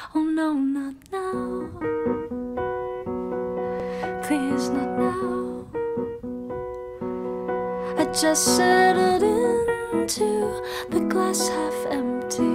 Oh no, not now. Please, not now. I just settled into the glass half empty.